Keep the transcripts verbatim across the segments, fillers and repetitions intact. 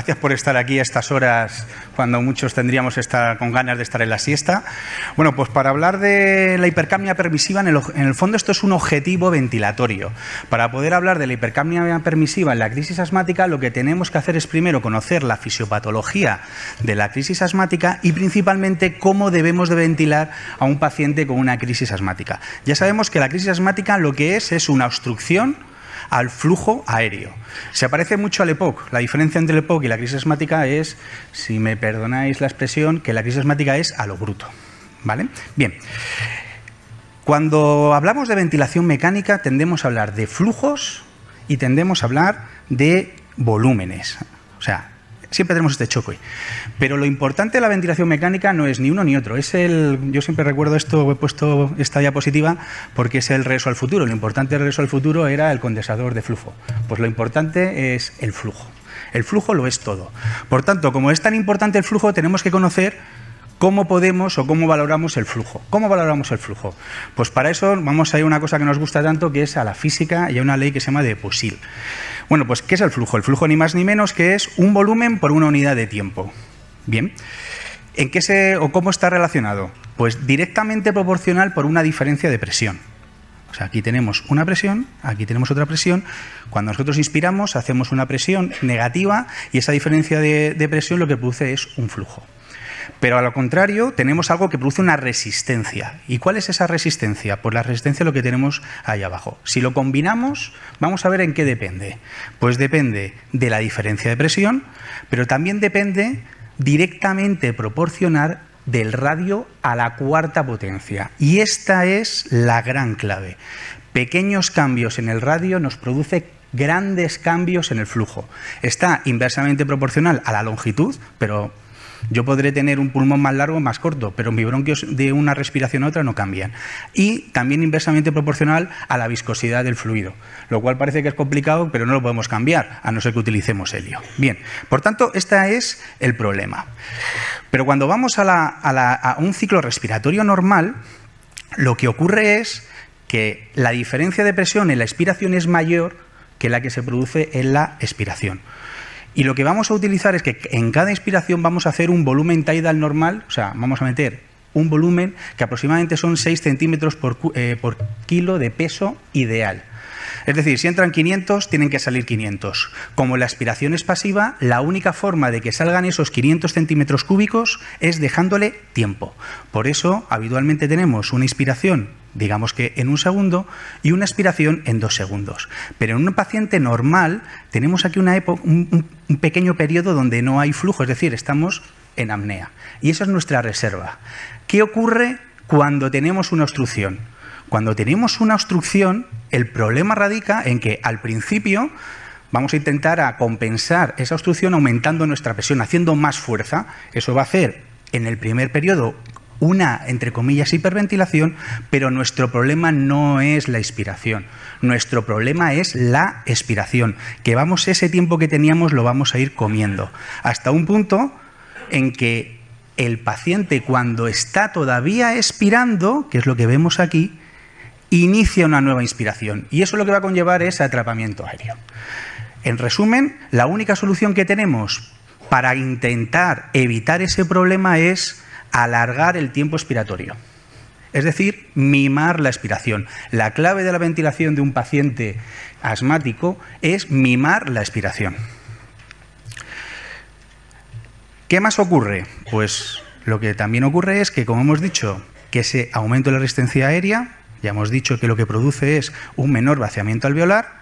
Gracias por estar aquí a estas horas cuando muchos tendríamos estar con ganas de estar en la siesta. Bueno, pues para hablar de la hipercapnia permisiva, en el, en el fondo esto es un objetivo ventilatorio. Para poder hablar de la hipercapnia permisiva en la crisis asmática, lo que tenemos que hacer es primero conocer la fisiopatología de la crisis asmática y principalmente cómo debemos de ventilar a un paciente con una crisis asmática. Ya sabemos que la crisis asmática lo que es es una obstrucción al flujo aéreo. Se parece mucho al E P O C. La diferencia entre el E P O C y la crisis asmática es, si me perdonáis la expresión, que la crisis asmática es a lo bruto. ¿Vale? Bien. Cuando hablamos de ventilación mecánica tendemos a hablar de flujos y tendemos a hablar de volúmenes. O sea, siempre tenemos este choque. Pero lo importante de la ventilación mecánica no es ni uno ni otro. Es el, yo siempre recuerdo esto, he puesto esta diapositiva porque es el regreso al futuro. Lo importante del regreso al futuro era el condensador de flujo. Pues lo importante es el flujo. El flujo lo es todo. Por tanto, como es tan importante el flujo, tenemos que conocer cómo podemos o cómo valoramos el flujo. ¿Cómo valoramos el flujo? Pues para eso vamos a ir a una cosa que nos gusta tanto, que es a la física y a una ley que se llama de Poiseuille. Bueno, pues ¿qué es el flujo? El flujo ni más ni menos que es un volumen por una unidad de tiempo. Bien. ¿En qué se o cómo está relacionado? Pues directamente proporcional por una diferencia de presión. O sea, aquí tenemos una presión, aquí tenemos otra presión. Cuando nosotros inspiramos, hacemos una presión negativa y esa diferencia de, de presión lo que produce es un flujo. Pero a lo contrario, tenemos algo que produce una resistencia. ¿Y cuál es esa resistencia? Pues la resistencia es lo que tenemos ahí abajo. Si lo combinamos, vamos a ver en qué depende. Pues depende de la diferencia de presión, pero también depende directamente proporcional del radio a la cuarta potencia. Y esta es la gran clave. Pequeños cambios en el radio nos produce grandes cambios en el flujo. Está inversamente proporcional a la longitud, pero yo podré tener un pulmón más largo o más corto, pero mis bronquios de una respiración a otra no cambian. Y también inversamente proporcional a la viscosidad del fluido, lo cual parece que es complicado, pero no lo podemos cambiar, a no ser que utilicemos helio. Bien, por tanto, este es el problema. Pero cuando vamos a, la, a, la, a un ciclo respiratorio normal, lo que ocurre es que la diferencia de presión en la expiración es mayor que la que se produce en la expiración. Y lo que vamos a utilizar es que en cada inspiración vamos a hacer un volumen tidal normal, o sea, vamos a meter un volumen que aproximadamente son seis centímetros por, eh, por kilo de peso ideal. Es decir, si entran quinientos, tienen que salir quinientos. Como la expiración es pasiva, la única forma de que salgan esos quinientos centímetros cúbicos es dejándole tiempo. Por eso, habitualmente tenemos una inspiración, digamos que en un segundo, y una expiración en dos segundos. Pero en un paciente normal tenemos aquí una época, un, un pequeño periodo donde no hay flujo, es decir, estamos en apnea. Y esa es nuestra reserva. ¿Qué ocurre cuando tenemos una obstrucción? Cuando tenemos una obstrucción, el problema radica en que al principio vamos a intentar a compensar esa obstrucción aumentando nuestra presión, haciendo más fuerza. Eso va a hacer en el primer periodo una, entre comillas, hiperventilación, pero nuestro problema no es la inspiración. Nuestro problema es la expiración, que vamos, ese tiempo que teníamos lo vamos a ir comiendo, hasta un punto en que el paciente, cuando está todavía expirando, que es lo que vemos aquí, inicia una nueva inspiración. Y eso lo que va a conllevar es atrapamiento aéreo. En resumen, la única solución que tenemos para intentar evitar ese problema es alargar el tiempo expiratorio. Es decir, mimar la expiración. La clave de la ventilación de un paciente asmático es mimar la expiración. ¿Qué más ocurre? Pues lo que también ocurre es que, como hemos dicho, que ese aumento de la resistencia aérea, ya hemos dicho que lo que produce es un menor vaciamiento alveolar,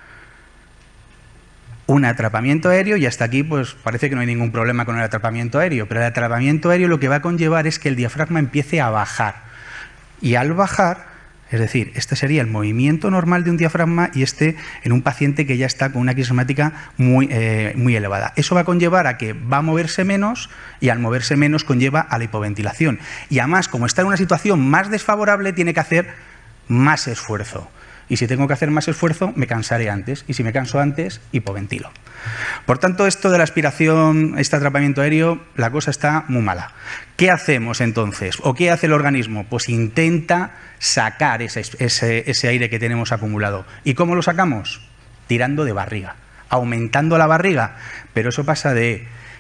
un atrapamiento aéreo, y hasta aquí pues parece que no hay ningún problema con el atrapamiento aéreo, pero el atrapamiento aéreo lo que va a conllevar es que el diafragma empiece a bajar. Y al bajar, es decir, este sería el movimiento normal de un diafragma y este en un paciente que ya está con una crisis asmática muy, eh, muy elevada. Eso va a conllevar a que va a moverse menos y al moverse menos conlleva a la hipoventilación. Y además, como está en una situación más desfavorable, tiene que hacer más esfuerzo. Y si tengo que hacer más esfuerzo, me cansaré antes. Y si me canso antes, hipoventilo. Por tanto, esto de la aspiración, este atrapamiento aéreo, la cosa está muy mala. ¿Qué hacemos entonces? ¿O qué hace el organismo? Pues intenta sacar ese, ese, ese aire que tenemos acumulado. ¿Y cómo lo sacamos? Tirando de barriga, aumentando la barriga. Pero eso pasa de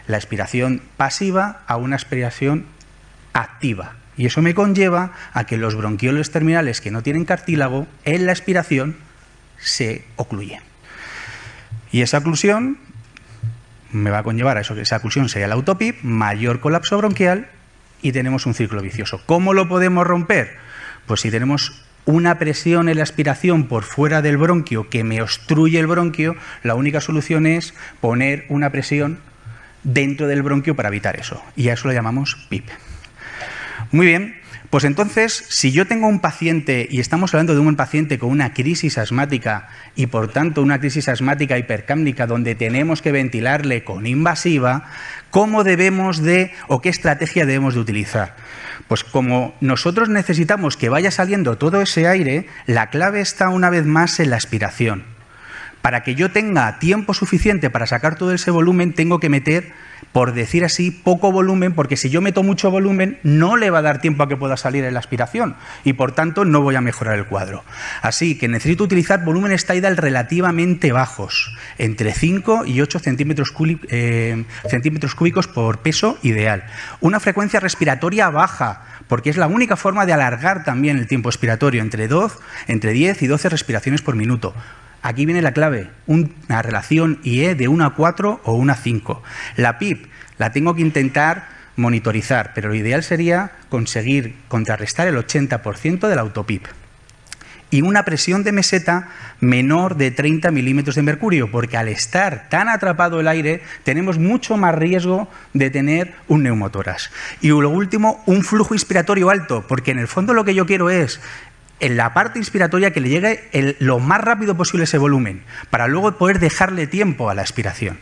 la aspiración pasiva a una aspiración activa. Y eso me conlleva a que los bronquiolos terminales que no tienen cartílago en la aspiración se ocluyen. Y esa oclusión me va a conllevar a eso, que esa oclusión sería la autopip, mayor colapso bronquial y tenemos un círculo vicioso. ¿Cómo lo podemos romper? Pues si tenemos una presión en la aspiración por fuera del bronquio que me obstruye el bronquio, la única solución es poner una presión dentro del bronquio para evitar eso. Y a eso lo llamamos P I P. Muy bien, pues entonces, si yo tengo un paciente, y estamos hablando de un paciente con una crisis asmática y por tanto una crisis asmática hipercápnica donde tenemos que ventilarle con invasiva, ¿cómo debemos de o qué estrategia debemos de utilizar? Pues como nosotros necesitamos que vaya saliendo todo ese aire, la clave está una vez más en la aspiración. Para que yo tenga tiempo suficiente para sacar todo ese volumen, tengo que meter, por decir así, poco volumen, porque si yo meto mucho volumen, no le va a dar tiempo a que pueda salir en la aspiración y, por tanto, no voy a mejorar el cuadro. Así que necesito utilizar volúmenes tidal relativamente bajos, entre cinco y ocho centímetros cúbicos por peso ideal. Una frecuencia respiratoria baja, porque es la única forma de alargar también el tiempo expiratorio, entre, dos, entre diez y doce respiraciones por minuto. Aquí viene la clave, una relación I E de uno a cuatro o uno a cinco. La P I P la tengo que intentar monitorizar, pero lo ideal sería conseguir contrarrestar el ochenta por ciento de la autopip. Y una presión de meseta menor de treinta milímetros de mercurio, porque al estar tan atrapado el aire tenemos mucho más riesgo de tener un neumotórax. Y lo último, un flujo inspiratorio alto, porque en el fondo lo que yo quiero es en la parte inspiratoria que le llegue el, lo más rápido posible ese volumen, para luego poder dejarle tiempo a la expiración.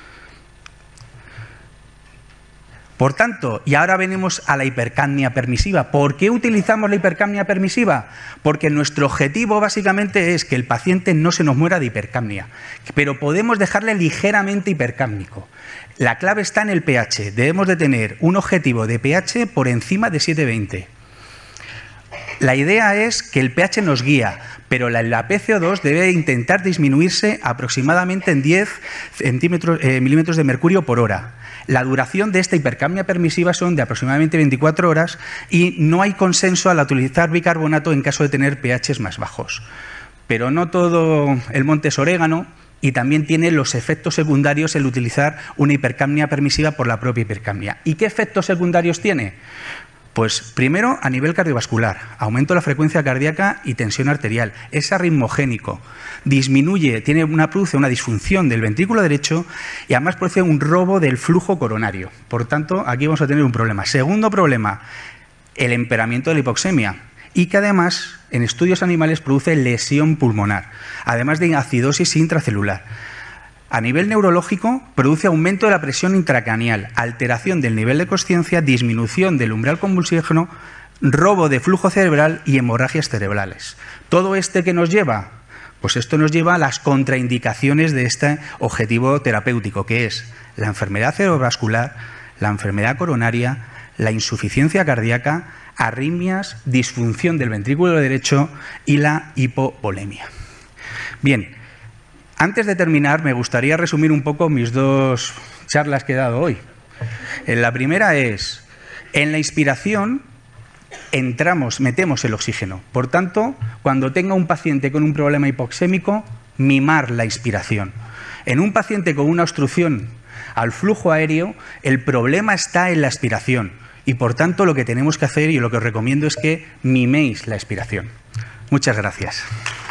Por tanto, y ahora venimos a la hipercapnia permisiva. ¿Por qué utilizamos la hipercapnia permisiva? Porque nuestro objetivo básicamente es que el paciente no se nos muera de hipercapnia, pero podemos dejarle ligeramente hipercápnico. La clave está en el pH. Debemos de tener un objetivo de pH por encima de siete veinte. La idea es que el pH nos guía, pero la, la P C O dos debe intentar disminuirse aproximadamente en diez centímetros, eh, milímetros de mercurio por hora. La duración de esta hipercapnia permisiva son de aproximadamente veinticuatro horas y no hay consenso al utilizar bicarbonato en caso de tener pHs más bajos. Pero no todo el monte es orégano y también tiene los efectos secundarios el utilizar una hipercapnia permisiva por la propia hipercapnia. ¿Y qué efectos secundarios tiene? Pues primero, a nivel cardiovascular, aumento de la frecuencia cardíaca y tensión arterial, es arritmogénico, disminuye, tiene una, produce una disfunción del ventrículo derecho y además produce un robo del flujo coronario. Por tanto, aquí vamos a tener un problema. Segundo problema, el empeoramiento de la hipoxemia y que además en estudios animales produce lesión pulmonar, además de acidosis intracelular. A nivel neurológico, produce aumento de la presión intracraneal, alteración del nivel de consciencia, disminución del umbral convulsígeno, robo de flujo cerebral y hemorragias cerebrales. ¿Todo este qué nos lleva? Pues esto nos lleva a las contraindicaciones de este objetivo terapéutico, que es la enfermedad cerebrovascular, la enfermedad coronaria, la insuficiencia cardíaca, arritmias, disfunción del ventrículo derecho y la hipovolemia. Bien. Antes de terminar, me gustaría resumir un poco mis dos charlas que he dado hoy. La primera es, en la inspiración entramos, metemos el oxígeno. Por tanto, cuando tenga un paciente con un problema hipoxémico, mimar la inspiración. En un paciente con una obstrucción al flujo aéreo, el problema está en la aspiración. Y por tanto, lo que tenemos que hacer y lo que os recomiendo es que miméis la expiración. Muchas gracias.